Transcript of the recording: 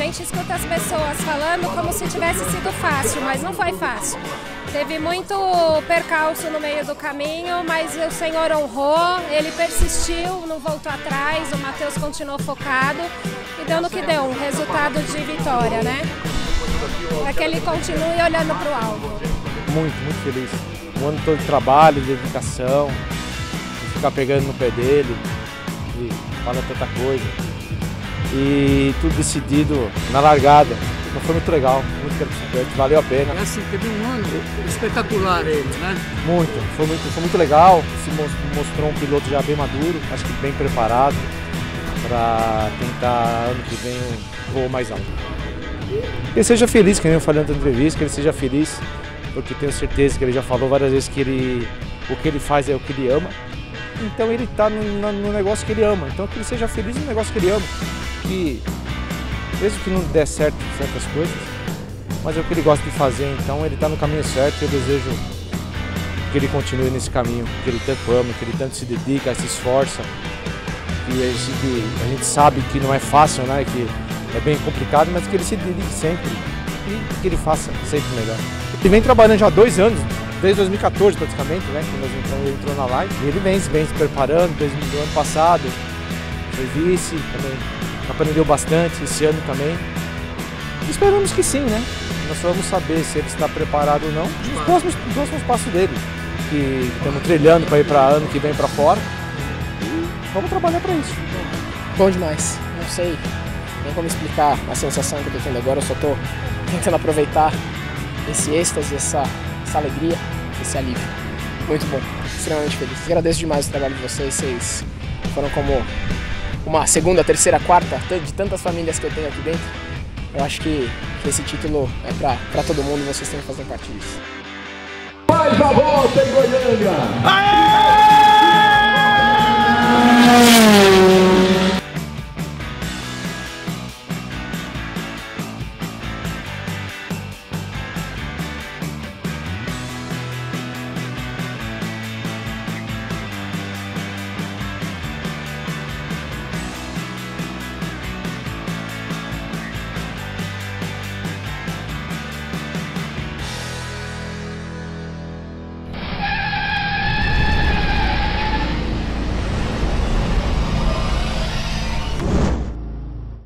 gente escuta as pessoas falando como se tivesse sido fácil, mas não foi fácil. Teve muito percalço no meio do caminho, mas o Senhor honrou, ele persistiu, não voltou atrás, o Matheus continuou focado e deu no que deu, um resultado de vitória, né? Para que ele continue olhando para o alvo. Muito feliz. Um ano todo de trabalho, de dedicação, de ficar pegando no pé dele, e fala tanta coisa. E tudo decidido na largada. Mas foi muito legal, muito gratificante, valeu a pena. É assim, teve um ano espetacular ele, né? Foi muito legal, se mostrou um piloto já bem maduro, acho que bem preparado para tentar ano que vem um voo mais alto. Que ele seja feliz, que nem eu falei na entrevista, que ele seja feliz, porque tenho certeza que ele já falou várias vezes que o que ele faz é o que ele ama, então ele está no negócio que ele ama, então que ele seja feliz no negócio que ele ama, que mesmo que não der certo certas coisas, mas é o que ele gosta de fazer, então ele está no caminho certo. Eu desejo que ele continue nesse caminho, que ele tanto ama, que ele tanto se dedica, se esforça, que a gente sabe que não é fácil, né? Que é bem complicado, mas que ele se dedique sempre e que ele faça sempre melhor. Ele vem trabalhando já há 2 anos, desde 2014 praticamente, né? Quando ele entrou na live, e ele vem se preparando desde o ano passado, foi vice também. Aprendeu bastante esse ano também. Esperamos que sim, né? Nós só vamos saber se ele está preparado ou não nos próximos passos dele. Que estamos trilhando para ir para ano que vem para fora. E vamos trabalhar para isso. Bom demais. Não sei nem como explicar a sensação que eu estou tendo agora. Eu só estou tentando aproveitar esse êxtase, essa alegria, esse alívio. Muito bom. Extremamente feliz. Agradeço demais o trabalho de vocês. Vocês foram como uma segunda, terceira, quarta de tantas famílias que eu tenho aqui dentro. Eu acho que esse título é para todo mundo e vocês têm que fazer parte disso. Mais a volta em Goiânia! Aê!